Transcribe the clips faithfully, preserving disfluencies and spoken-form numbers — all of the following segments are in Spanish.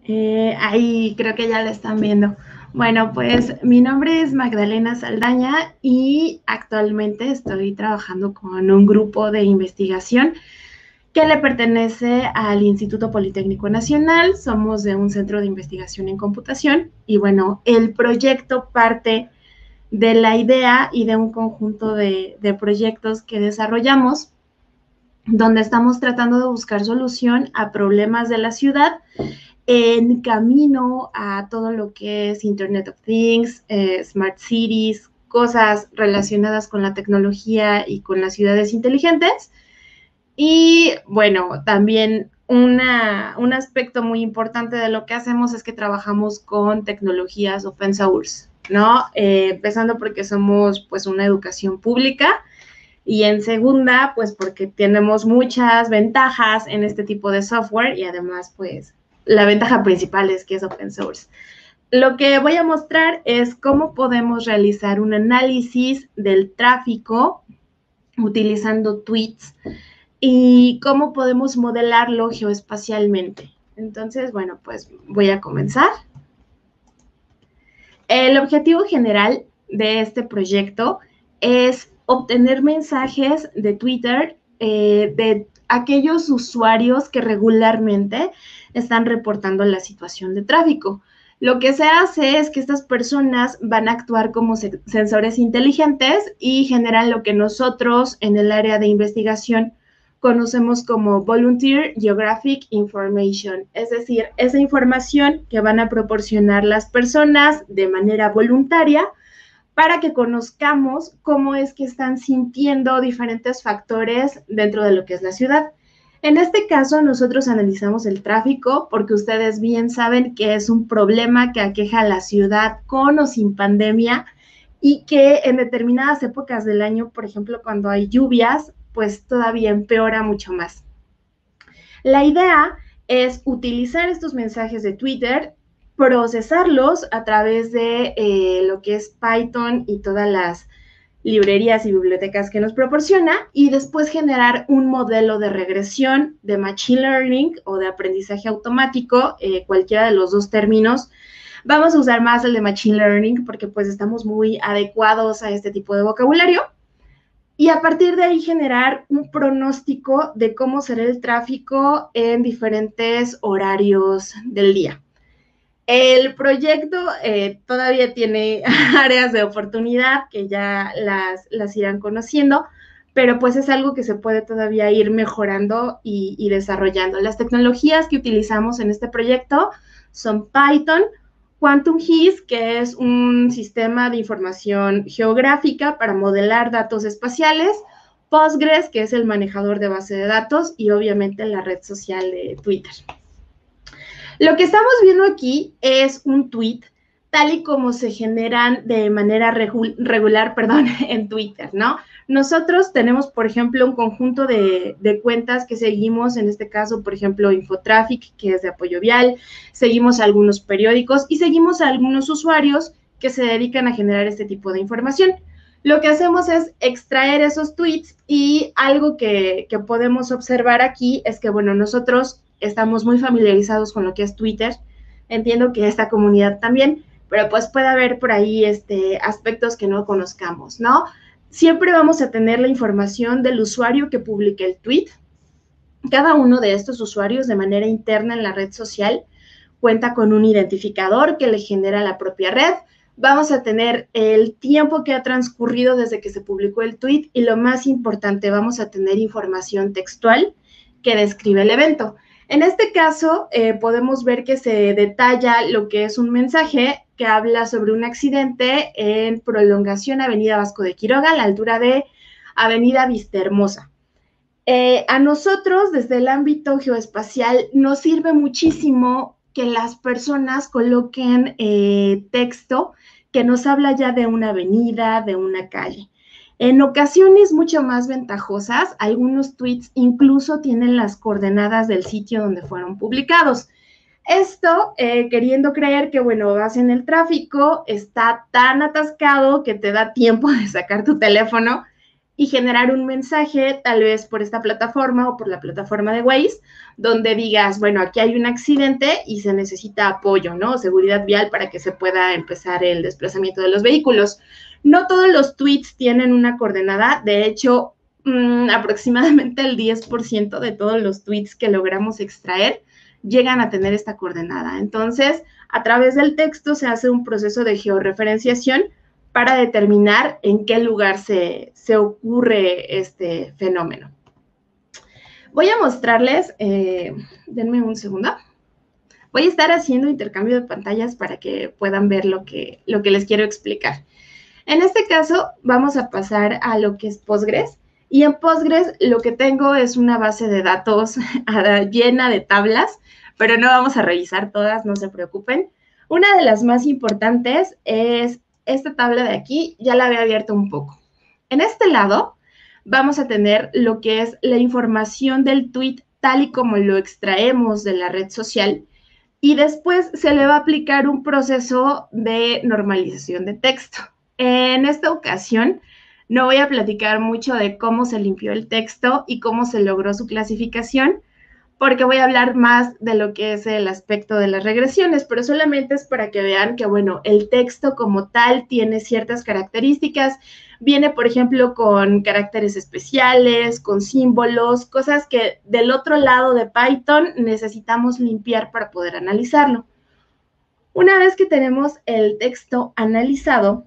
Eh, ahí creo que ya la están viendo. Bueno, pues mi nombre es Magdalena Saldaña y actualmente estoy trabajando con un grupo de investigación que le pertenece al Instituto Politécnico Nacional. Somos de un centro de investigación en computación y bueno, el proyecto parte de la idea y de un conjunto de, de proyectos que desarrollamos donde estamos tratando de buscar solución a problemas de la ciudad en camino a todo lo que es Internet of Things, eh, Smart Cities, cosas relacionadas con la tecnología y con las ciudades inteligentes. Y bueno, también una, un aspecto muy importante de lo que hacemos es que trabajamos con tecnologías open source, ¿no? Eh, empezando porque somos pues una educación pública y en segunda, pues porque tenemos muchas ventajas en este tipo de software y además, pues la ventaja principal es que es open source. Lo que voy a mostrar es cómo podemos realizar un análisis del tráfico utilizando tweets y cómo podemos modelarlo geoespacialmente. Entonces, bueno, pues voy a comenzar. El objetivo general de este proyecto es obtener mensajes de Twitter eh, de aquellos usuarios que regularmente están reportando la situación de tráfico. Lo que se hace es que estas personas van a actuar como se sensores inteligentes y generan lo que nosotros en el área de investigación conocemos como Volunteer Geographic Information, es decir, esa información que van a proporcionar las personas de manera voluntaria para que conozcamos cómo es que están sintiendo diferentes factores dentro de lo que es la ciudad. En este caso, nosotros analizamos el tráfico porque ustedes bien saben que es un problema que aqueja a la ciudad con o sin pandemia y que en determinadas épocas del año, por ejemplo, cuando hay lluvias, pues todavía empeora mucho más. La idea es utilizar estos mensajes de Twitter, procesarlos a través de eh, lo que es Python y todas las librerías y bibliotecas que nos proporciona y después generar un modelo de regresión de Machine Learning o de aprendizaje automático, eh, cualquiera de los dos términos. Vamos a usar más el de Machine Learning porque pues estamos muy adecuados a este tipo de vocabulario y a partir de ahí generar un pronóstico de cómo será el tráfico en diferentes horarios del día. El proyecto eh, todavía tiene áreas de oportunidad que ya las, las irán conociendo, pero pues es algo que se puede todavía ir mejorando y, y desarrollando. Las tecnologías que utilizamos en este proyecto son Python, Quantum H I S, que es un sistema de información geográfica para modelar datos espaciales, Postgres, que es el manejador de base de datos, y obviamente la red social de Twitter. Lo que estamos viendo aquí es un tweet tal y como se generan de manera regular, perdón, en Twitter, ¿no? Nosotros tenemos, por ejemplo, un conjunto de, de cuentas que seguimos, en este caso, por ejemplo, Infotraffic, que es de apoyo vial, seguimos a algunos periódicos y seguimos a algunos usuarios que se dedican a generar este tipo de información. Lo que hacemos es extraer esos tweets y algo que, que podemos observar aquí es que, bueno, nosotros estamos muy familiarizados con lo que es Twitter, entiendo que esta comunidad también, pero pues puede haber por ahí este, aspectos que no conozcamos, ¿no? Siempre vamos a tener la información del usuario que publique el tweet. Cada uno de estos usuarios de manera interna en la red social cuenta con un identificador que le genera la propia red. Vamos a tener el tiempo que ha transcurrido desde que se publicó el tweet y lo más importante, vamos a tener información textual que describe el evento. En este caso, eh, podemos ver que se detalla lo que es un mensaje que habla sobre un accidente en prolongación Avenida Vasco de Quiroga, a la altura de Avenida Vistahermosa. Eh, a nosotros, desde el ámbito geoespacial, nos sirve muchísimo que las personas coloquen eh, texto que nos habla ya de una avenida, de una calle. En ocasiones mucho más ventajosas, algunos tweets incluso tienen las coordenadas del sitio donde fueron publicados. Esto eh, queriendo creer que, bueno, vas en el tráfico, está tan atascado que te da tiempo de sacar tu teléfono y generar un mensaje, tal vez por esta plataforma o por la plataforma de Waze, donde digas, bueno, aquí hay un accidente y se necesita apoyo, ¿no? Seguridad vial para que se pueda empezar el desplazamiento de los vehículos. No todos los tweets tienen una coordenada, de hecho, mmm, aproximadamente el diez por ciento de todos los tweets que logramos extraer llegan a tener esta coordenada. Entonces, a través del texto se hace un proceso de georreferenciación para determinar en qué lugar se, se ocurre este fenómeno. Voy a mostrarles, eh, denme un segundo. Voy a estar haciendo intercambio de pantallas para que puedan ver lo que, lo que les quiero explicar. En este caso, vamos a pasar a lo que es Postgres. Y en Postgres lo que tengo es una base de datos llena de tablas, pero no vamos a revisar todas, no se preocupen. Una de las más importantes es esta tabla de aquí, ya la había abierto un poco. En este lado vamos a tener lo que es la información del tweet tal y como lo extraemos de la red social y después se le va a aplicar un proceso de normalización de texto. En esta ocasión no voy a platicar mucho de cómo se limpió el texto y cómo se logró su clasificación, porque voy a hablar más de lo que es el aspecto de las regresiones, pero solamente es para que vean que, bueno, el texto como tal tiene ciertas características, viene, por ejemplo, con caracteres especiales, con símbolos, cosas que del otro lado de Python necesitamos limpiar para poder analizarlo. Una vez que tenemos el texto analizado,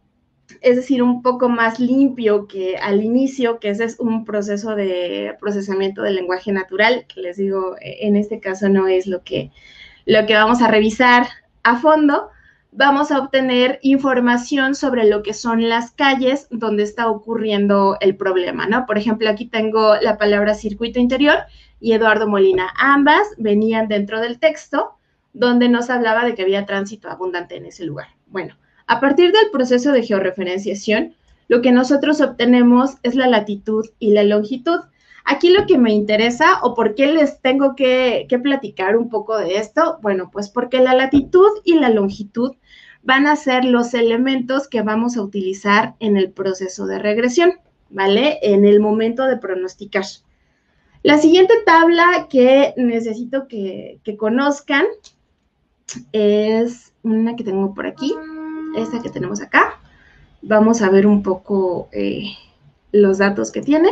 es decir, un poco más limpio que al inicio, que ese es un proceso de procesamiento del lenguaje natural, que les digo, en este caso no es lo que, lo que vamos a revisar a fondo. Vamos a obtener información sobre lo que son las calles donde está ocurriendo el problema, ¿no? Por ejemplo, aquí tengo la palabra circuito interior y Eduardo Molina. Ambas venían dentro del texto donde nos hablaba de que había tránsito abundante en ese lugar. Bueno, a partir del proceso de georreferenciación, lo que nosotros obtenemos es la latitud y la longitud. Aquí lo que me interesa, o por qué les tengo que, que platicar un poco de esto, bueno, pues porque la latitud y la longitud van a ser los elementos que vamos a utilizar en el proceso de regresión, ¿vale? En el momento de pronosticar. La siguiente tabla que necesito que, que conozcan es una que tengo por aquí. Esta que tenemos acá. Vamos a ver un poco eh, los datos que tiene.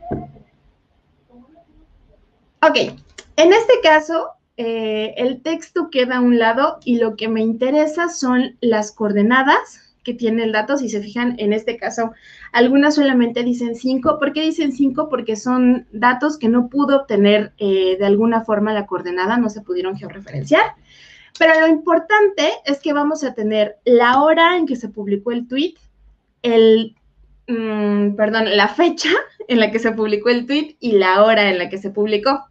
Ok, en este caso, eh, el texto queda a un lado y lo que me interesa son las coordenadas que tiene el dato. Si se fijan, en este caso, algunas solamente dicen cinco. ¿Por qué dicen cinco? Porque son datos que no pudo obtener eh, de alguna forma la coordenada, no se pudieron georreferenciar. Pero lo importante es que vamos a tener la hora en que se publicó el tweet, el, mmm, perdón, la fecha en la que se publicó el tweet y la hora en la que se publicó.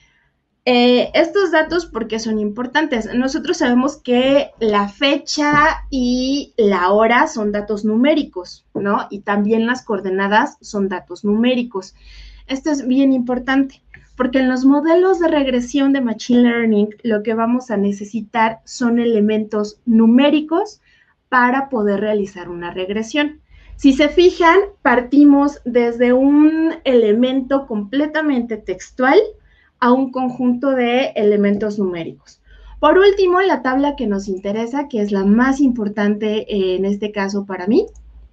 Eh, estos datos, ¿por qué son importantes? Nosotros sabemos que la fecha y la hora son datos numéricos, ¿no? Y también las coordenadas son datos numéricos. Esto es bien importante, porque en los modelos de regresión de Machine Learning lo que vamos a necesitar son elementos numéricos para poder realizar una regresión. Si se fijan, partimos desde un elemento completamente textual a un conjunto de elementos numéricos. Por último, la tabla que nos interesa, que es la más importante en este caso para mí,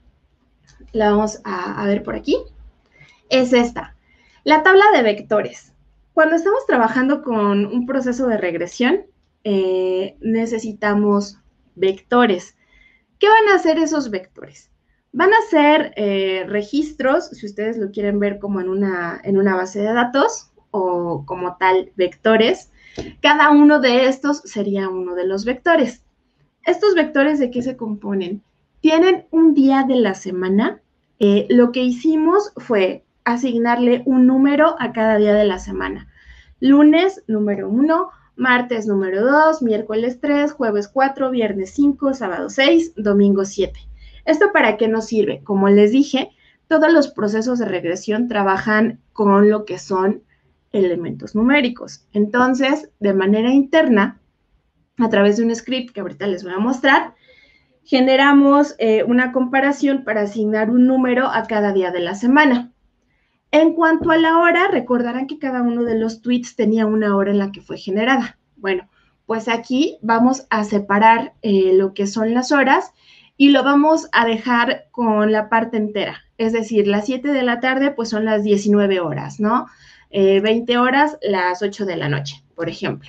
la vamos a, a ver por aquí, es esta, la tabla de vectores. Cuando estamos trabajando con un proceso de regresión, eh, necesitamos vectores. ¿Qué van a hacer esos vectores? Van a ser eh, registros, si ustedes lo quieren ver como en una, en una base de datos, o como tal vectores. Cada uno de estos sería uno de los vectores. ¿Estos vectores de qué se componen? Tienen un día de la semana. Eh, lo que hicimos fue asignarle un número a cada día de la semana. Lunes, número uno, martes, número dos, miércoles tres, jueves cuatro, viernes cinco, sábado seis, domingo siete. ¿Esto para qué nos sirve? Como les dije, todos los procesos de regresión trabajan con lo que son elementos numéricos. Entonces, de manera interna, a través de un script que ahorita les voy a mostrar, generamos eh, una comparación para asignar un número a cada día de la semana. En cuanto a la hora, recordarán que cada uno de los tweets tenía una hora en la que fue generada. Bueno, pues aquí vamos a separar eh, lo que son las horas y lo vamos a dejar con la parte entera. Es decir, las siete de la tarde, pues son las diecinueve horas, ¿no? Eh, veinte horas, las ocho de la noche, por ejemplo.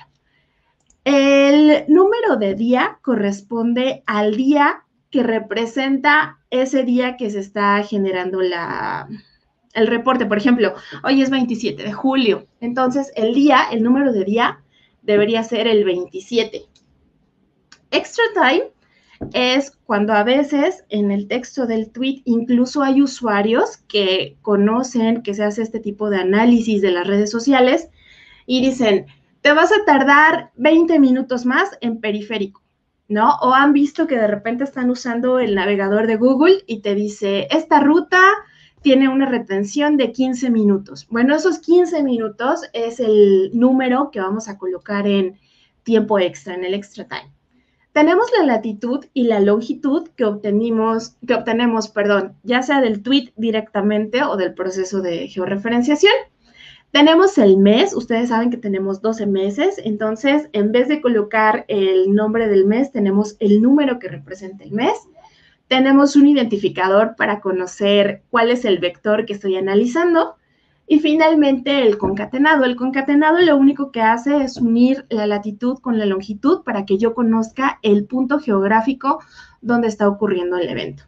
El número de día corresponde al día que representa ese día que se está generando la, el reporte. Por ejemplo, hoy es veintisiete de julio, entonces el día, el número de día debería ser el veintisiete. Extra time es cuando a veces en el texto del tweet incluso hay usuarios que conocen que se hace este tipo de análisis de las redes sociales y dicen, te vas a tardar veinte minutos más en periférico, ¿no? O han visto que de repente están usando el navegador de Google y te dice, esta ruta tiene una retención de quince minutos. Bueno, esos quince minutos es el número que vamos a colocar en tiempo extra, en el extra time. Tenemos la latitud y la longitud que obtenemos, que obtenemos, perdón, ya sea del tweet directamente o del proceso de georreferenciación. Tenemos el mes, ustedes saben que tenemos doce meses, entonces en vez de colocar el nombre del mes, tenemos el número que representa el mes. Tenemos un identificador para conocer cuál es el vector que estoy analizando. Y finalmente el concatenado. El concatenado lo único que hace es unir la latitud con la longitud para que yo conozca el punto geográfico donde está ocurriendo el evento.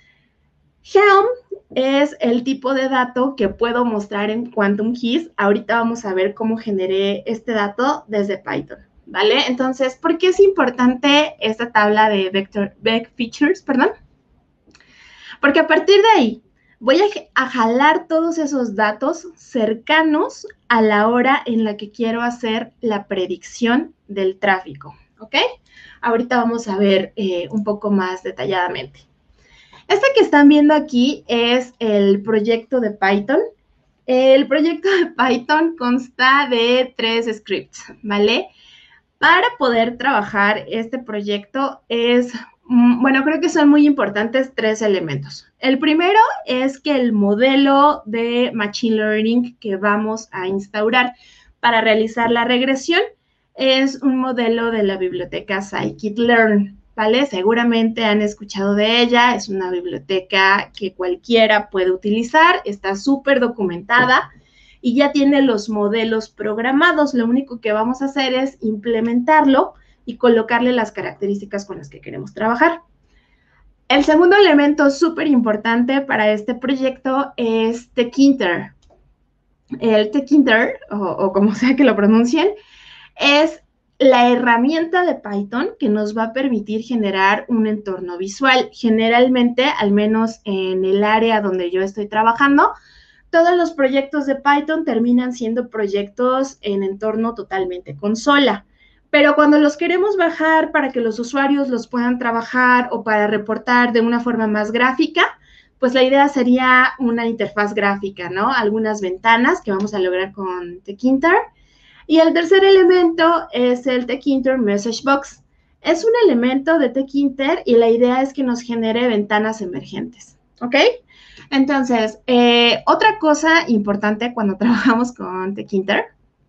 Helm es el tipo de dato que puedo mostrar en Quantum Keys. Ahorita vamos a ver cómo generé este dato desde Python, ¿vale? Entonces, ¿por qué es importante esta tabla de vector, vec features, perdón? Porque a partir de ahí voy a, a jalar todos esos datos cercanos a la hora en la que quiero hacer la predicción del tráfico, ¿ok? Ahorita vamos a ver eh, un poco más detalladamente. Este que están viendo aquí es el proyecto de Python. El proyecto de Python consta de tres scripts, ¿vale? Para poder trabajar este proyecto es, bueno, creo que son muy importantes tres elementos. El primero es que el modelo de Machine Learning que vamos a instaurar para realizar la regresión es un modelo de la biblioteca Scikit-Learn, ¿vale? Seguramente han escuchado de ella, es una biblioteca que cualquiera puede utilizar, está súper documentada y ya tiene los modelos programados. Lo único que vamos a hacer es implementarlo y colocarle las características con las que queremos trabajar. El segundo elemento súper importante para este proyecto es Tkinter. El Tkinter, o, o como sea que lo pronuncien, es la herramienta de Python que nos va a permitir generar un entorno visual. Generalmente, al menos en el área donde yo estoy trabajando, todos los proyectos de Python terminan siendo proyectos en entorno totalmente consola. Pero cuando los queremos bajar para que los usuarios los puedan trabajar o para reportar de una forma más gráfica, pues la idea sería una interfaz gráfica, ¿no? Algunas ventanas que vamos a lograr con Tkinter. Y el tercer elemento es el Tkinter Message Box. Es un elemento de Tkinter y la idea es que nos genere ventanas emergentes, ¿ok? Entonces, eh, otra cosa importante cuando trabajamos con Tkinter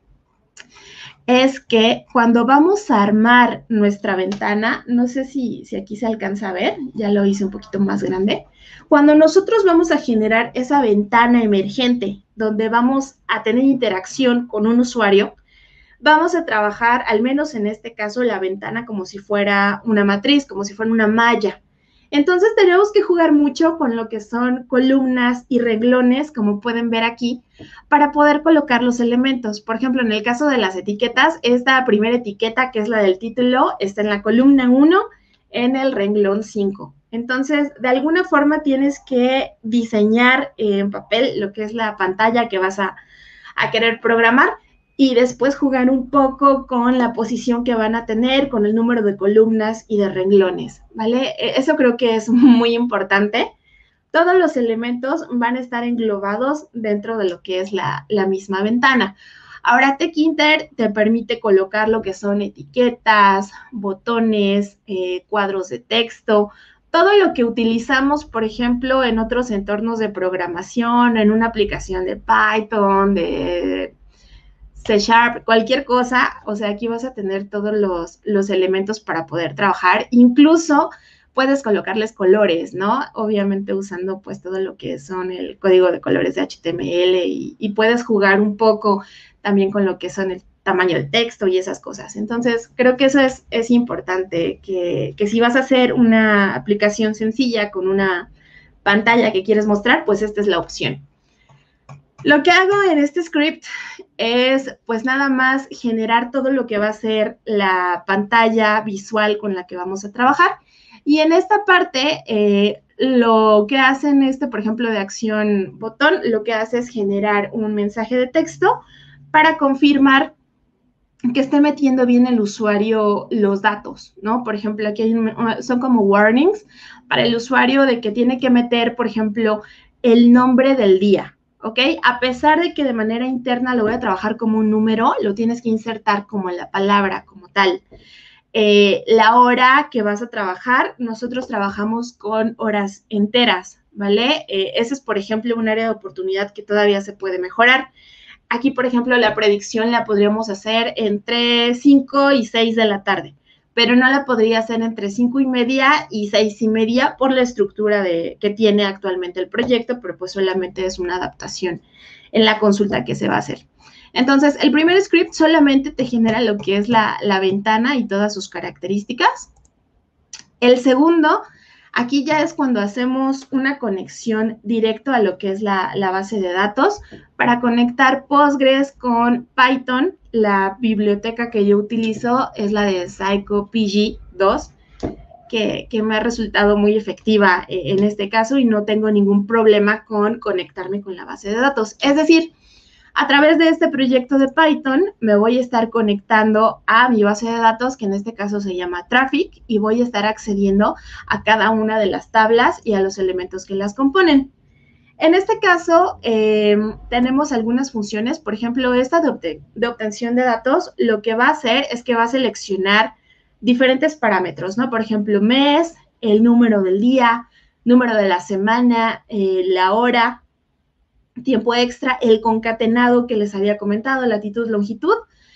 es que cuando vamos a armar nuestra ventana, no sé si, si aquí se alcanza a ver, ya lo hice un poquito más grande, cuando nosotros vamos a generar esa ventana emergente donde vamos a tener interacción con un usuario, vamos a trabajar, al menos en este caso, la ventana como si fuera una matriz, como si fuera una malla. Entonces, tenemos que jugar mucho con lo que son columnas y renglones, como pueden ver aquí, para poder colocar los elementos. Por ejemplo, en el caso de las etiquetas, esta primera etiqueta, que es la del título, está en la columna uno, en el renglón cinco. Entonces, de alguna forma tienes que diseñar en papel lo que es la pantalla que vas a, a querer programar, y después jugar un poco con la posición que van a tener, con el número de columnas y de renglones, ¿vale? Eso creo que es muy importante. Todos los elementos van a estar englobados dentro de lo que es la, la misma ventana. Ahora Tkinter te permite colocar lo que son etiquetas, botones, eh, cuadros de texto, todo lo que utilizamos, por ejemplo, en otros entornos de programación, en una aplicación de Python, de C Sharp, cualquier cosa. O sea, aquí vas a tener todos los, los elementos para poder trabajar. Incluso puedes colocarles colores, ¿no? Obviamente usando pues todo lo que son el código de colores de H T M L y, y puedes jugar un poco también con lo que son el tamaño del texto y esas cosas. Entonces, creo que eso es, es importante, que, que si vas a hacer una aplicación sencilla con una pantalla que quieres mostrar, pues esta es la opción. Lo que hago en este script es, pues nada más generar todo lo que va a ser la pantalla visual con la que vamos a trabajar. Y en esta parte, eh, lo que hacen este, por ejemplo, de acción botón, lo que hace es generar un mensaje de texto para confirmar que esté metiendo bien el usuario los datos, ¿no? Por ejemplo, aquí hay un, son como warnings para el usuario de que tiene que meter, por ejemplo, el nombre del día, ¿ok? A pesar de que de manera interna lo voy a trabajar como un número, lo tienes que insertar como la palabra, como tal. Eh, la hora que vas a trabajar, nosotros trabajamos con horas enteras, ¿vale? Eh, ese es, por ejemplo, un área de oportunidad que todavía se puede mejorar. Aquí, por ejemplo, la predicción la podríamos hacer entre cinco y seis de la tarde, pero no la podría hacer entre cinco y media y seis y media por la estructura de, que tiene actualmente el proyecto, pero pues solamente es una adaptación en la consulta que se va a hacer. Entonces, el primer script solamente te genera lo que es la, la ventana y todas sus características. El segundo, aquí ya es cuando hacemos una conexión directo a lo que es la, la base de datos para conectar Postgres con Python. La biblioteca que yo utilizo es la de Psycho P G dos, que, que me ha resultado muy efectiva en este caso y no tengo ningún problema con conectarme con la base de datos. Es decir, a través de este proyecto de Python me voy a estar conectando a mi base de datos, que en este caso se llama Traffic, y voy a estar accediendo a cada una de las tablas y a los elementos que las componen. En este caso, eh, tenemos algunas funciones. Por ejemplo, esta de, obte de obtención de datos, lo que va a hacer es que va a seleccionar diferentes parámetros, ¿no? Por ejemplo, mes, el número del día, número de la semana, eh, la hora, tiempo extra, el concatenado que les había comentado, latitud, longitud,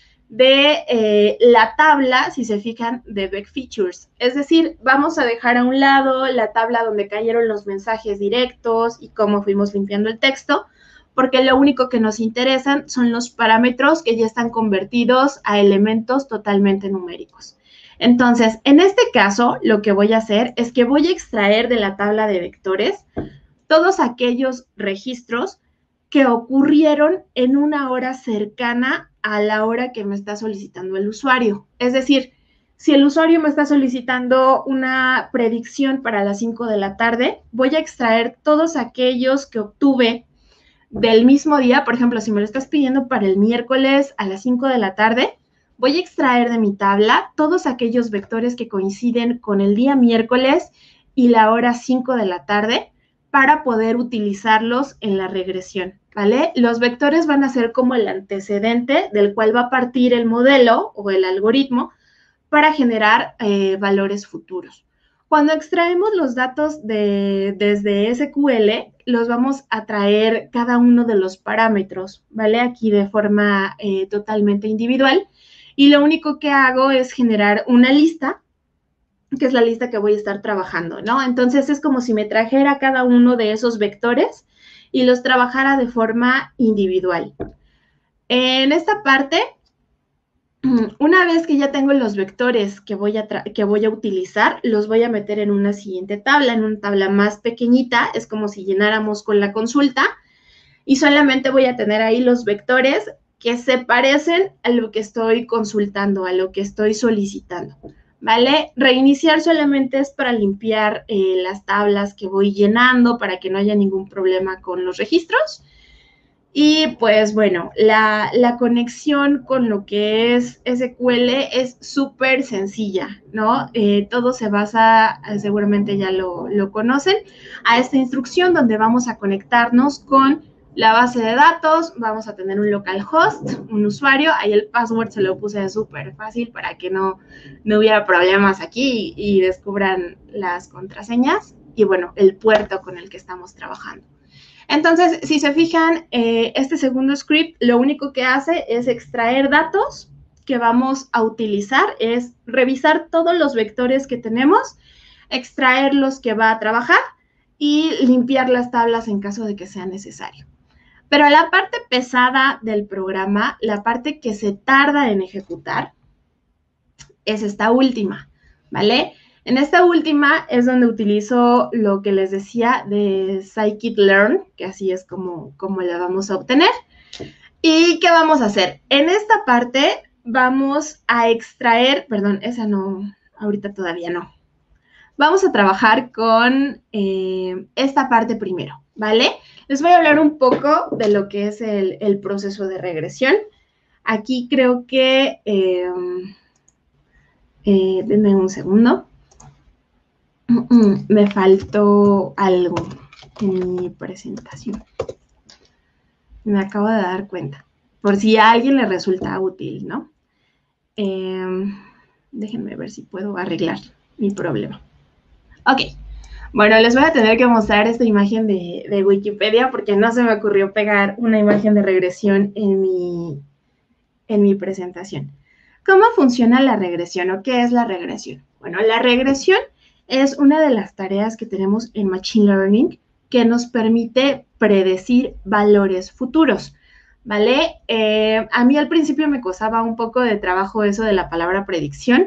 de eh, la tabla, si se fijan, de Back Features. Es decir, vamos a dejar a un lado la tabla donde cayeron los mensajes directos y cómo fuimos limpiando el texto, porque lo único que nos interesan son los parámetros que ya están convertidos a elementos totalmente numéricos. Entonces, en este caso, lo que voy a hacer es que voy a extraer de la tabla de vectores todos aquellos registros que ocurrieron en una hora cercana a la hora que me está solicitando el usuario. Es decir, si el usuario me está solicitando una predicción para las cinco de la tarde, voy a extraer todos aquellos que obtuve del mismo día. Por ejemplo, si me lo estás pidiendo para el miércoles a las cinco de la tarde, voy a extraer de mi tabla todos aquellos vectores que coinciden con el día miércoles y la hora cinco de la tarde para poder utilizarlos en la regresión, ¿vale? Los vectores van a ser como el antecedente del cual va a partir el modelo o el algoritmo para generar eh, valores futuros. Cuando extraemos los datos de, desde S Q L, los vamos a traer cada uno de los parámetros, ¿vale? Aquí de forma eh, totalmente individual. Y lo único que hago es generar una lista, que es la lista que voy a estar trabajando, ¿no? Entonces, es como si me trajera cada uno de esos vectores y los trabajara de forma individual. En esta parte, una vez que ya tengo los vectores que voy, a que voy a utilizar, los voy a meter en una siguiente tabla, en una tabla más pequeñita. Es como si llenáramos con la consulta y solamente voy a tener ahí los vectores que se parecen a lo que estoy consultando, a lo que estoy solicitando, ¿vale? Reiniciar solamente es para limpiar eh, las tablas que voy llenando para que no haya ningún problema con los registros. Y pues bueno, la, la conexión con lo que es S Q L es súper sencilla, ¿no? Eh, todo se basa, seguramente ya lo, lo conocen, a esta instrucción donde vamos a conectarnos con la base de datos, vamos a tener un localhost, un usuario, ahí el password se lo puse súper fácil para que no, no hubiera problemas aquí y, y descubran las contraseñas, y bueno, el puerto con el que estamos trabajando. Entonces, si se fijan, eh, este segundo script lo único que hace es extraer datos que vamos a utilizar, es revisar todos los vectores que tenemos, extraer los que va a trabajar y limpiar las tablas en caso de que sea necesario. Pero la parte pesada del programa, la parte que se tarda en ejecutar, es esta última, ¿vale? En esta última es donde utilizo lo que les decía de scikit-learn, que así es como, como la vamos a obtener. ¿Y qué vamos a hacer? En esta parte vamos a extraer, perdón, esa no, ahorita todavía no. Vamos a trabajar con eh, esta parte primero, ¿vale? Les voy a hablar un poco de lo que es el, el proceso de regresión. Aquí creo que, eh, eh, denme un segundo, me faltó algo en mi presentación. Me acabo de dar cuenta, por si a alguien le resulta útil, ¿no? Eh, déjenme ver si puedo arreglar mi problema. Ok, bueno, les voy a tener que mostrar esta imagen de, de Wikipedia porque no se me ocurrió pegar una imagen de regresión en mi, en mi presentación. ¿Cómo funciona la regresión o qué es la regresión? Bueno, la regresión es una de las tareas que tenemos en Machine Learning que nos permite predecir valores futuros, ¿vale? Eh, a mí al principio me costaba un poco de trabajo eso de la palabra predicción,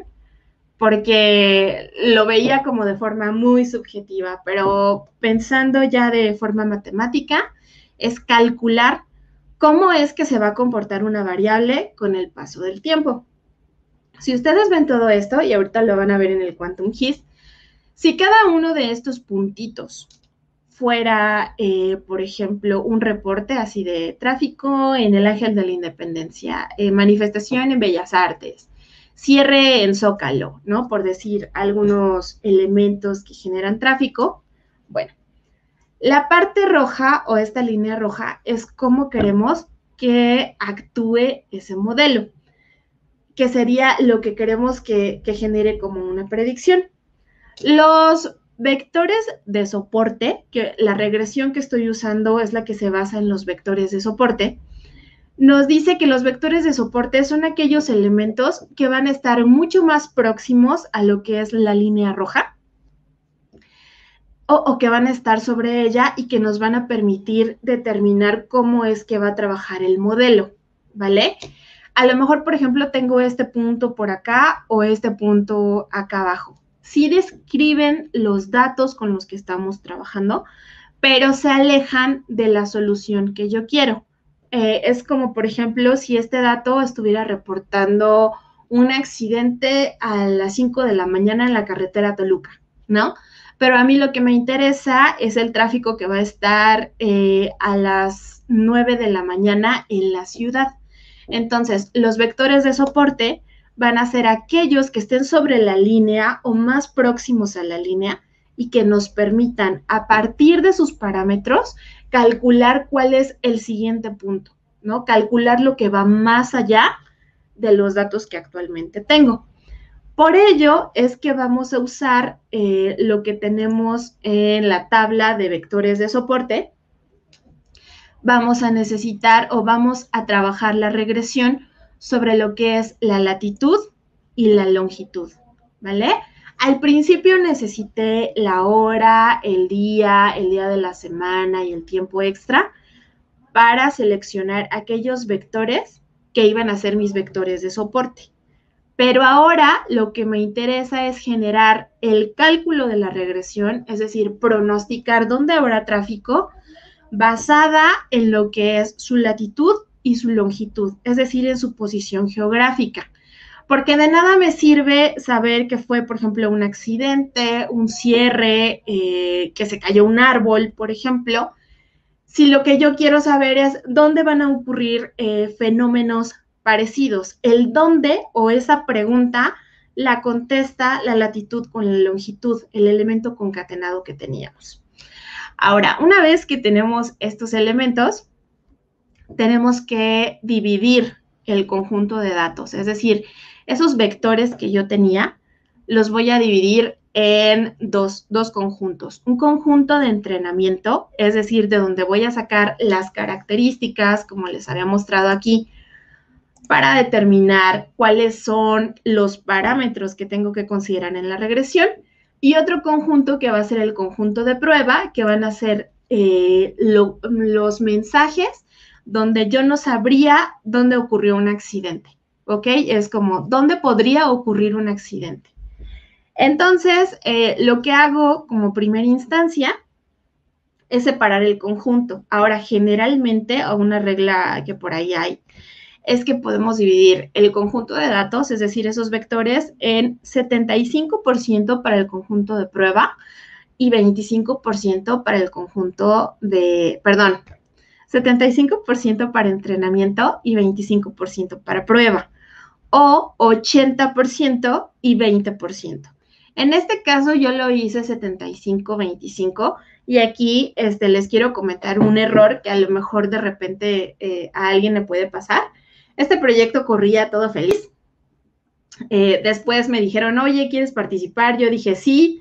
porque lo veía como de forma muy subjetiva, pero pensando ya de forma matemática, es calcular cómo es que se va a comportar una variable con el paso del tiempo. Si ustedes ven todo esto, y ahorita lo van a ver en el Quantum Hist, si cada uno de estos puntitos fuera, eh, por ejemplo, un reporte así de tráfico en el Ángel de la Independencia, eh, manifestación en Bellas Artes, cierre en Zócalo, ¿no? Por decir algunos elementos que generan tráfico. Bueno, la parte roja o esta línea roja es cómo queremos que actúe ese modelo, que sería lo que queremos que, que genere como una predicción. Los vectores de soporte, que la regresión que estoy usando es la que se basa en los vectores de soporte, nos dice que los vectores de soporte son aquellos elementos que van a estar mucho más próximos a lo que es la línea roja o, o que van a estar sobre ella y que nos van a permitir determinar cómo es que va a trabajar el modelo, ¿vale? A lo mejor, por ejemplo, tengo este punto por acá o este punto acá abajo. Sí describen los datos con los que estamos trabajando, pero se alejan de la solución que yo quiero. Eh, es como, por ejemplo, si este dato estuviera reportando un accidente a las cinco de la mañana en la carretera Toluca, ¿no? Pero a mí lo que me interesa es el tráfico que va a estar eh, a las nueve de la mañana en la ciudad. Entonces, los vectores de soporte van a ser aquellos que estén sobre la línea o más próximos a la línea y que nos permitan, a partir de sus parámetros, calcular cuál es el siguiente punto, ¿no? Calcular lo que va más allá de los datos que actualmente tengo. Por ello es que vamos a usar eh, lo que tenemos en la tabla de vectores de soporte. Vamos a necesitar o vamos a trabajar la regresión sobre lo que es la latitud y la longitud, ¿vale? Al principio necesité la hora, el día, el día de la semana y el tiempo extra para seleccionar aquellos vectores que iban a ser mis vectores de soporte. Pero ahora lo que me interesa es generar el cálculo de la regresión, es decir, pronosticar dónde habrá tráfico basada en lo que es su latitud y su longitud, es decir, en su posición geográfica. Porque de nada me sirve saber que fue, por ejemplo, un accidente, un cierre, eh, que se cayó un árbol, por ejemplo, si lo que yo quiero saber es dónde van a ocurrir eh, fenómenos parecidos. El dónde o esa pregunta la contesta la latitud con la longitud, el elemento concatenado que teníamos. Ahora, una vez que tenemos estos elementos, tenemos que dividir el conjunto de datos. Es decir, esos vectores que yo tenía, los voy a dividir en dos, dos conjuntos. Un conjunto de entrenamiento, es decir, de donde voy a sacar las características, como les había mostrado aquí, para determinar cuáles son los parámetros que tengo que considerar en la regresión. Y otro conjunto que va a ser el conjunto de prueba, que van a ser eh, lo, los mensajes donde yo no sabría dónde ocurrió un accidente, ¿ok? Es como, ¿dónde podría ocurrir un accidente? Entonces, eh, lo que hago como primera instancia es separar el conjunto. Ahora, generalmente, o una regla que por ahí hay, es que podemos dividir el conjunto de datos, es decir, esos vectores, en setenta y cinco por ciento para el conjunto de prueba y veinticinco por ciento para el conjunto de, perdón, setenta y cinco por ciento para entrenamiento y veinticinco por ciento para prueba, o ochenta por ciento y veinte por ciento. En este caso yo lo hice setenta y cinco veinticinco y aquí este, les quiero comentar un error que a lo mejor de repente eh, a alguien le puede pasar. Este proyecto corría todo feliz. Eh, después me dijeron, oye, ¿quieres participar? Yo dije, sí,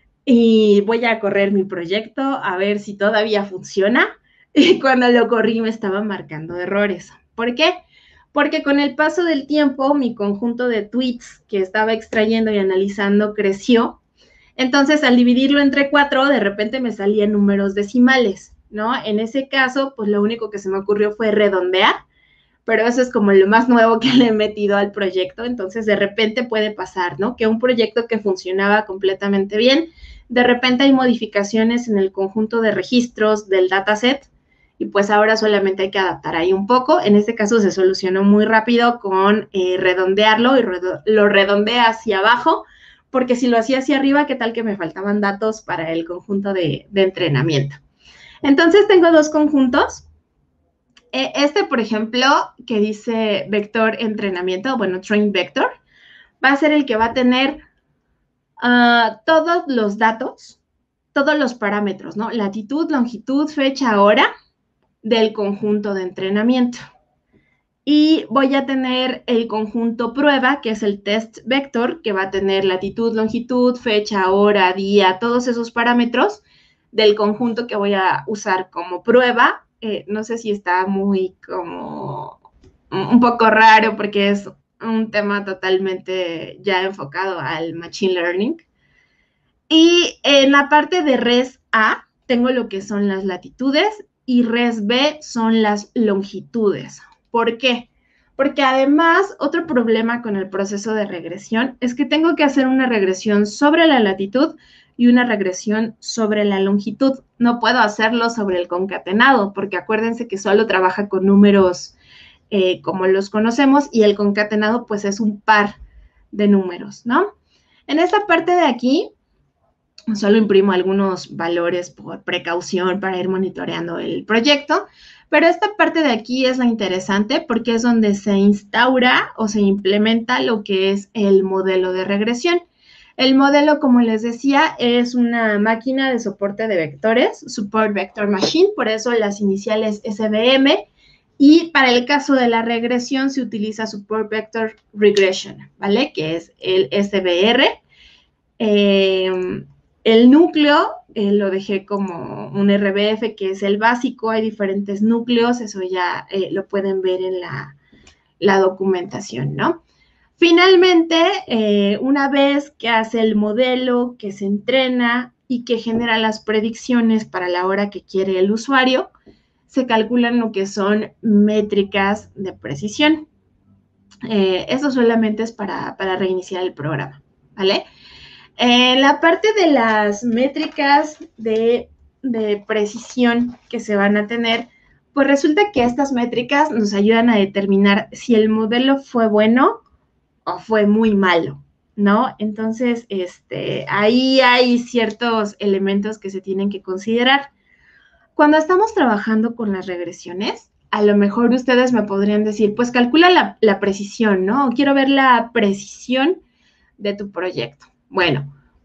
y voy a correr mi proyecto a ver si todavía funciona. Y cuando lo corrí me estaba marcando errores. ¿Por qué? Porque con el paso del tiempo mi conjunto de tweets que estaba extrayendo y analizando creció. Entonces, al dividirlo entre cuatro, de repente me salían números decimales, ¿no? En ese caso, pues lo único que se me ocurrió fue redondear, pero eso es como lo más nuevo que le he metido al proyecto. Entonces, de repente puede pasar, ¿no? Que un proyecto que funcionaba completamente bien, de repente hay modificaciones en el conjunto de registros del dataset, y pues ahora solamente hay que adaptar ahí un poco. En este caso se solucionó muy rápido con eh, redondearlo y redo lo redondeé hacia abajo, porque si lo hacía hacia arriba, ¿qué tal que me faltaban datos para el conjunto de, de entrenamiento? Entonces tengo dos conjuntos. Eh, este, por ejemplo, que dice vector entrenamiento, bueno, train vector, va a ser el que va a tener uh, todos los datos, todos los parámetros, ¿no? Latitud, longitud, fecha, hora, del conjunto de entrenamiento. Y voy a tener el conjunto prueba, que es el test vector, que va a tener latitud, longitud, fecha, hora, día, todos esos parámetros del conjunto que voy a usar como prueba. Eh, no sé si está muy como un poco raro porque es un tema totalmente ya enfocado al machine learning. Y en la parte de res A tengo lo que son las latitudes y res B son las longitudes. ¿Por qué? Porque además, otro problema con el proceso de regresión es que tengo que hacer una regresión sobre la latitud y una regresión sobre la longitud. No puedo hacerlo sobre el concatenado, porque acuérdense que solo trabaja con números eh, como los conocemos, y el concatenado pues es un par de números, ¿no? En esta parte de aquí, solo imprimo algunos valores por precaución para ir monitoreando el proyecto, pero esta parte de aquí es la interesante porque es donde se instaura o se implementa lo que es el modelo de regresión. El modelo, como les decía, es una máquina de soporte de vectores, Support Vector Machine, por eso las iniciales S V M, y para el caso de la regresión se utiliza Support Vector Regression, ¿vale? Que es el S V R. Eh, el núcleo eh, lo dejé como un R B F, que es el básico. Hay diferentes núcleos, eso ya eh, lo pueden ver en la, la documentación, ¿no? Finalmente, eh, una vez que hace el modelo, que se entrena y que genera las predicciones para la hora que quiere el usuario, se calculan lo que son métricas de precisión. Eh, eso solamente es para, para reiniciar el programa, ¿vale? En la parte de las métricas de, de precisión que se van a tener, pues resulta que estas métricas nos ayudan a determinar si el modelo fue bueno o fue muy malo, ¿no? Entonces, este, ahí hay ciertos elementos que se tienen que considerar. Cuando estamos trabajando con las regresiones, a lo mejor ustedes me podrían decir, pues calcula la, la precisión, ¿no? Quiero ver la precisión de tu proyecto. Bueno,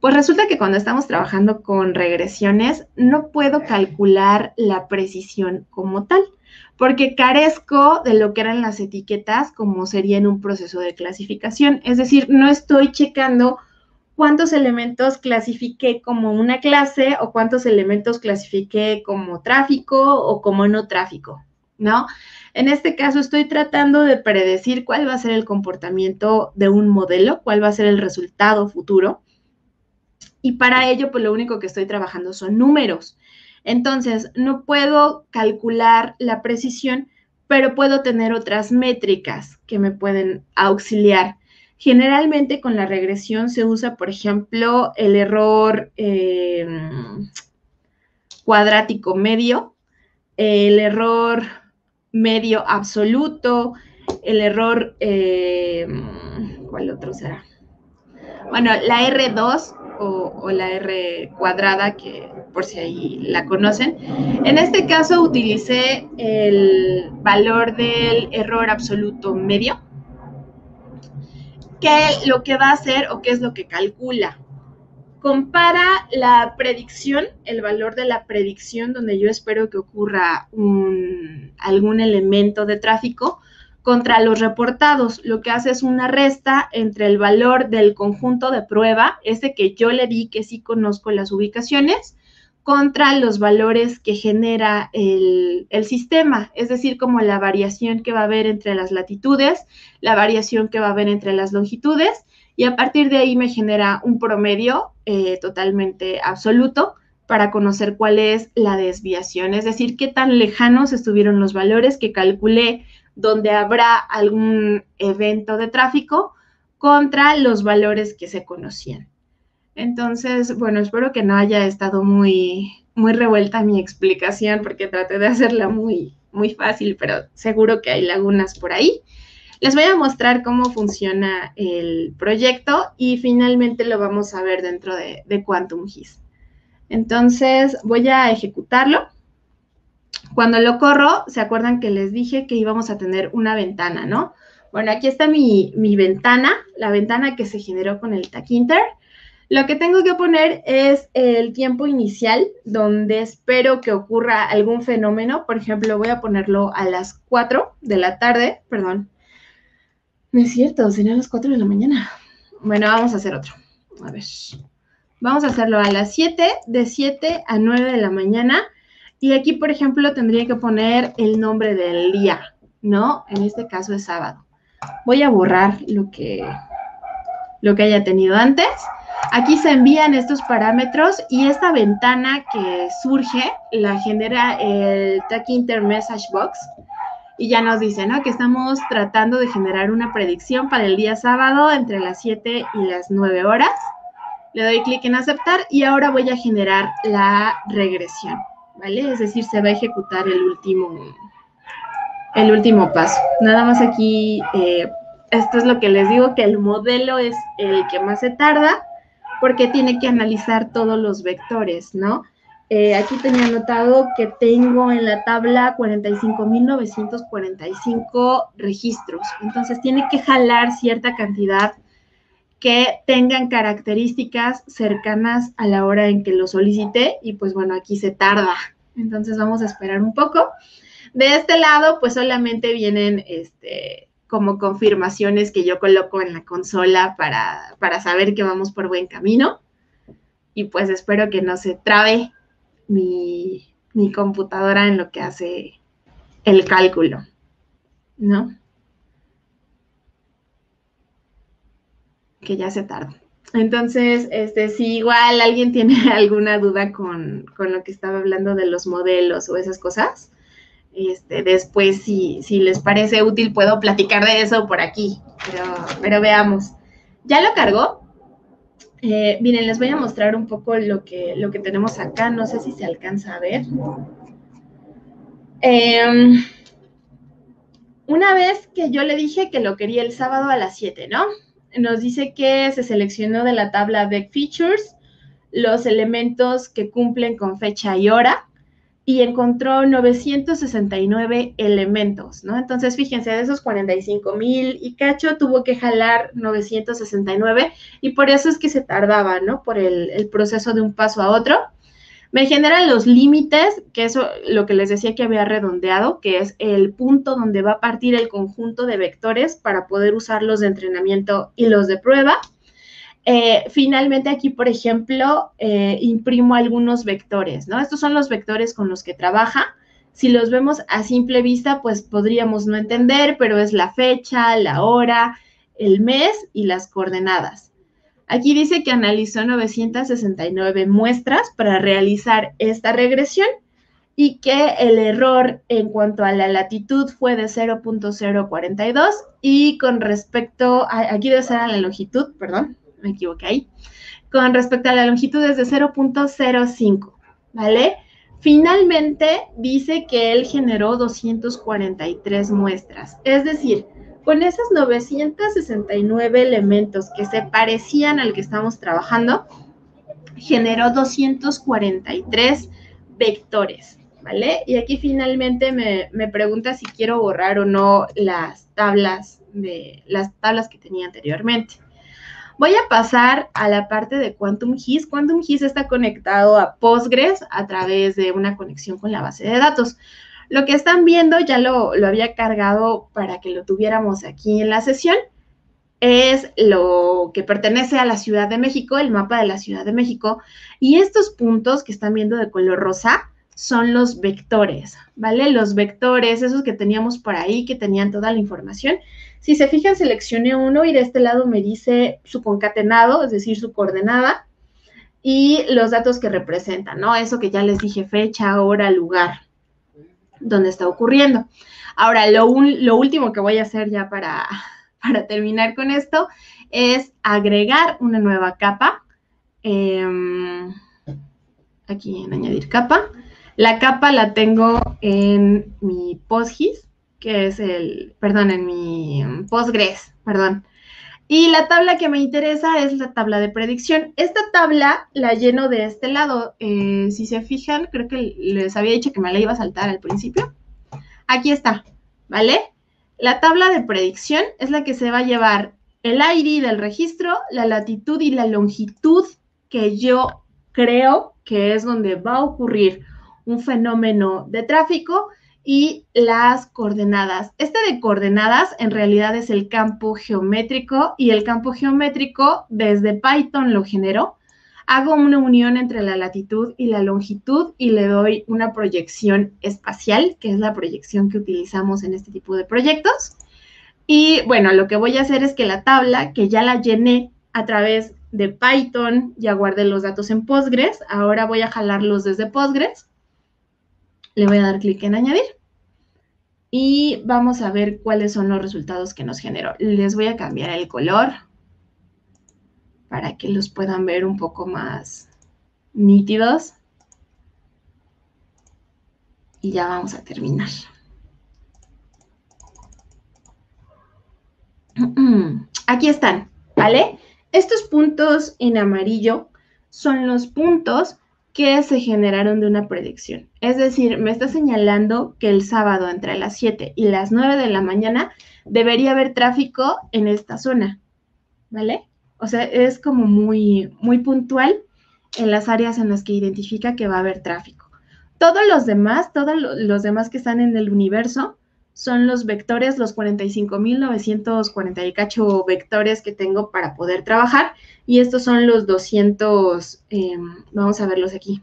Pues resulta que cuando estamos trabajando con regresiones, no puedo calcular la precisión como tal, porque carezco de lo que eran las etiquetas como sería en un proceso de clasificación. Es decir, no estoy checando cuántos elementos clasifiqué como una clase o cuántos elementos clasifiqué como tráfico o como no tráfico, ¿no? En este caso estoy tratando de predecir cuál va a ser el comportamiento de un modelo, cuál va a ser el resultado futuro. Y para ello, pues lo único que estoy trabajando son números. Entonces, no puedo calcular la precisión, pero puedo tener otras métricas que me pueden auxiliar. Generalmente con la regresión se usa, por ejemplo, el error eh, cuadrático medio, el error medio absoluto, el error, eh, ¿cuál otro será? Bueno, la R dos o, o la R cuadrada, que por si ahí la conocen. En este caso utilicé el valor del error absoluto medio, que lo que va a hacer o qué es lo que calcula. Compara la predicción, el valor de la predicción, donde yo espero que ocurra un, algún elemento de tráfico, contra los reportados. Lo que hace es una resta entre el valor del conjunto de prueba, ese que yo le di, que sí conozco las ubicaciones, contra los valores que genera el, el sistema, es decir, como la variación que va a haber entre las latitudes, la variación que va a haber entre las longitudes, y a partir de ahí me genera un promedio eh, totalmente absoluto para conocer cuál es la desviación, es decir, qué tan lejanos estuvieron los valores que calculé donde habrá algún evento de tráfico contra los valores que se conocían. Entonces, bueno, espero que no haya estado muy, muy revuelta mi explicación porque traté de hacerla muy, muy fácil, pero seguro que hay lagunas por ahí. Les voy a mostrar cómo funciona el proyecto y finalmente lo vamos a ver dentro de, de Quantum G I S. Entonces, voy a ejecutarlo. Cuando lo corro, ¿se acuerdan que les dije que íbamos a tener una ventana, no? Bueno, aquí está mi, mi ventana, la ventana que se generó con el Tkinter. Lo que tengo que poner es el tiempo inicial, donde espero que ocurra algún fenómeno. Por ejemplo, voy a ponerlo a las cuatro de la tarde, perdón. No es cierto, serían las cuatro de la mañana. Bueno, vamos a hacer otro. A ver. Vamos a hacerlo a las siete, de siete a nueve de la mañana. Y aquí, por ejemplo, tendría que poner el nombre del día, ¿no? En este caso es sábado. Voy a borrar lo que, lo que haya tenido antes. Aquí se envían estos parámetros y esta ventana que surge la genera el Tkinter Message Box. Y ya nos dice, ¿no? Que estamos tratando de generar una predicción para el día sábado entre las siete y las nueve horas. Le doy clic en aceptar y ahora voy a generar la regresión, ¿vale? Es decir, se va a ejecutar el último, el último paso. Nada más aquí, eh, esto es lo que les digo, que el modelo es el que más se tarda porque tiene que analizar todos los vectores, ¿no? Eh, aquí tenía anotado que tengo en la tabla cuarenta y cinco mil novecientos cuarenta y cinco registros. Entonces, tiene que jalar cierta cantidad que tengan características cercanas a la hora en que lo solicité y pues bueno, aquí se tarda. Entonces, vamos a esperar un poco. De este lado, pues solamente vienen este, como confirmaciones que yo coloco en la consola para, para saber que vamos por buen camino. Y pues espero que no se trabe Mi, mi computadora en lo que hace el cálculo, ¿no? Que ya se tarda. Entonces, este, si igual alguien tiene alguna duda con, con lo que estaba hablando de los modelos o esas cosas, este, después, si, si les parece útil, puedo platicar de eso por aquí, pero, pero veamos. ¿Ya lo cargó? Eh, miren, les voy a mostrar un poco lo que, lo que tenemos acá, no sé si se alcanza a ver. Eh, Una vez que yo le dije que lo quería el sábado a las siete, ¿no? Nos dice que se seleccionó de la tabla Vec Features los elementos que cumplen con fecha y hora, y encontró novecientos sesenta y nueve elementos, ¿no? Entonces, fíjense, de esos cuarenta y cinco mil y cacho, tuvo que jalar novecientos sesenta y nueve y por eso es que se tardaba, ¿no? Por el, el proceso de un paso a otro. Me generan los límites, que eso lo que les decía que había redondeado, que es el punto donde va a partir el conjunto de vectores para poder usar los de entrenamiento y los de prueba. Eh, finalmente aquí, por ejemplo, eh, imprimo algunos vectores, ¿no? Estos son los vectores con los que trabaja. Si los vemos a simple vista, pues podríamos no entender, pero es la fecha, la hora, el mes y las coordenadas. Aquí dice que analizó novecientos sesenta y nueve muestras para realizar esta regresión y que el error en cuanto a la latitud fue de cero punto cero cuarenta y dos y con respecto a, aquí debe ser a la longitud, perdón, me equivoqué ahí, con respecto a la longitud es de cero punto cero cinco, ¿vale? Finalmente dice que él generó doscientas cuarenta y tres muestras, es decir, con esos novecientos sesenta y nueve elementos que se parecían al que estamos trabajando, generó doscientos cuarenta y tres vectores, ¿vale? Y aquí finalmente me, me pregunta si quiero borrar o no las tablas, de, las tablas que tenía anteriormente. Voy a pasar a la parte de Quantum H I S. Quantum H I S está conectado a Postgres a través de una conexión con la base de datos. Lo que están viendo ya lo, lo había cargado para que lo tuviéramos aquí en la sesión. Es lo que pertenece a la Ciudad de México, el mapa de la Ciudad de México. Y estos puntos que están viendo de color rosa son los vectores, ¿vale? Los vectores, esos que teníamos por ahí, que tenían toda la información. Si se fijan, seleccioné uno y de este lado me dice su concatenado, es decir, su coordenada, y los datos que representan, ¿no? Eso que ya les dije, fecha, hora, lugar, donde está ocurriendo. Ahora, lo, un, lo último que voy a hacer ya para, para terminar con esto es agregar una nueva capa. Eh, aquí en añadir capa. La capa la tengo en mi PostGIS, que es el, perdón, en mi Postgres, perdón. Y la tabla que me interesa es la tabla de predicción. Esta tabla la lleno de este lado. Eh, si se fijan, creo que les había dicho que me la iba a saltar al principio. Aquí está, ¿vale? La tabla de predicción es la que se va a llevar el I D del registro, la latitud y la longitud que yo creo que es donde va a ocurrir un fenómeno de tráfico y las coordenadas. Este de coordenadas en realidad es el campo geométrico y el campo geométrico desde Python lo genero. Hago una unión entre la latitud y la longitud y le doy una proyección espacial, que es la proyección que utilizamos en este tipo de proyectos. Y bueno, lo que voy a hacer es que la tabla, que ya la llené a través de Python, ya guardé los datos en Postgres, ahora voy a jalarlos desde Postgres. Le voy a dar clic en añadir. Y vamos a ver cuáles son los resultados que nos generó. Les voy a cambiar el color para que los puedan ver un poco más nítidos. Y ya vamos a terminar. Aquí están, ¿vale? Estos puntos en amarillo son los puntos que se generaron de una predicción. Es decir, me está señalando que el sábado entre las siete y las nueve de la mañana debería haber tráfico en esta zona, ¿vale? O sea, es como muy, muy puntual en las áreas en las que identifica que va a haber tráfico. Todos los demás, todos los demás que están en el universo son los vectores, los cuarenta y cinco mil novecientos cuarenta y cacho vectores que tengo para poder trabajar. Y estos son los doscientos, eh, vamos a verlos aquí.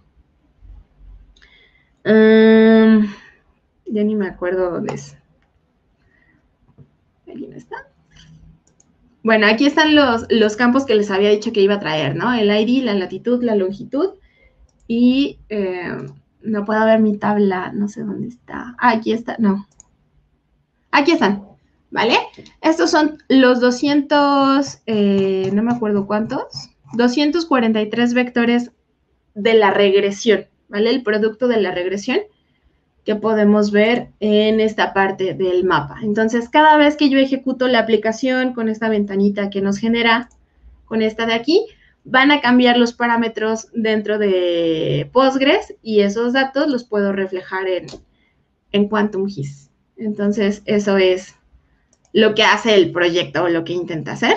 Um, ya ni me acuerdo dónde es. ¿Alguien está? Bueno, aquí están los, los campos que les había dicho que iba a traer, ¿no? El I D, la latitud, la longitud. Y eh, no puedo ver mi tabla, no sé dónde está. Ah, aquí está, no. Aquí están, ¿vale? Estos son los doscientos, eh, no me acuerdo cuántos, doscientos cuarenta y tres vectores de la regresión, ¿vale? El producto de la regresión que podemos ver en esta parte del mapa. Entonces, cada vez que yo ejecuto la aplicación con esta ventanita que nos genera, con esta de aquí, van a cambiar los parámetros dentro de Postgres y esos datos los puedo reflejar en, en Quantum G I S. Entonces, eso es lo que hace el proyecto o lo que intenta hacer.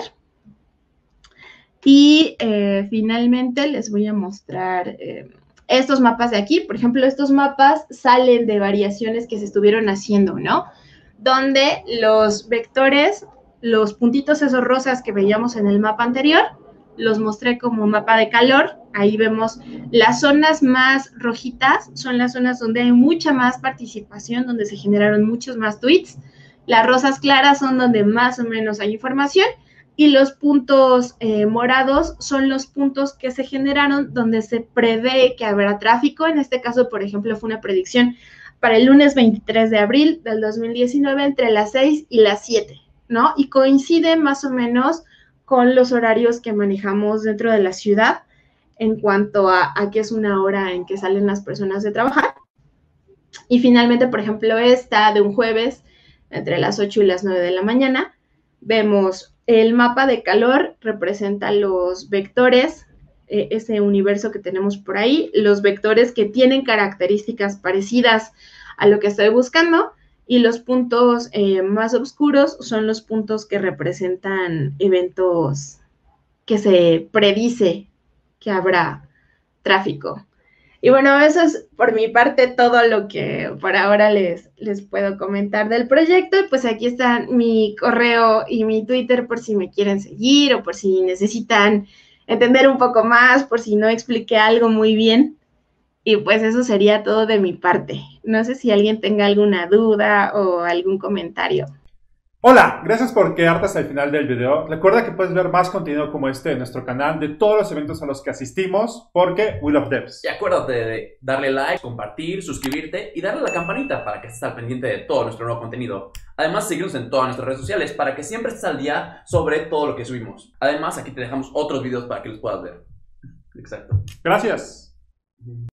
Y eh, finalmente les voy a mostrar eh, estos mapas de aquí. Por ejemplo, estos mapas salen de variaciones que se estuvieron haciendo, ¿no? Donde los vectores, los puntitos esos rosas que veíamos en el mapa anterior, los mostré como mapa de calor. Ahí vemos las zonas más rojitas, son las zonas donde hay mucha más participación, donde se generaron muchos más tweets. Las rosas claras son donde más o menos hay información. Y los puntos eh, morados son los puntos que se generaron donde se prevé que habrá tráfico. En este caso, por ejemplo, fue una predicción para el lunes veintitrés de abril del dos mil diecinueve entre las seis y las siete, ¿no? Y coincide más o menos con los horarios que manejamos dentro de la ciudad en cuanto a, a que es una hora en que salen las personas de trabajar. Y finalmente, por ejemplo, esta de un jueves entre las ocho y las nueve de la mañana, vemos el mapa de calor, representa los vectores, eh, ese universo que tenemos por ahí, los vectores que tienen características parecidas a lo que estoy buscando, y los puntos eh, más oscuros son los puntos que representan eventos que se predice que habrá tráfico. Y bueno, eso es por mi parte todo lo que por ahora les, les puedo comentar del proyecto. Y pues aquí está mi correo y mi Twitter por si me quieren seguir o por si necesitan entender un poco más, por si no expliqué algo muy bien. Y pues eso sería todo de mi parte. No sé si alguien tenga alguna duda o algún comentario. Hola, gracias por quedarte hasta el final del video. Recuerda que puedes ver más contenido como este en nuestro canal de todos los eventos a los que asistimos, porque we love devs. Y acuérdate de darle like, compartir, suscribirte y darle a la campanita para que estés al pendiente de todo nuestro nuevo contenido. Además, síguenos en todas nuestras redes sociales para que siempre estés al día sobre todo lo que subimos. Además, aquí te dejamos otros videos para que los puedas ver. Exacto. Gracias.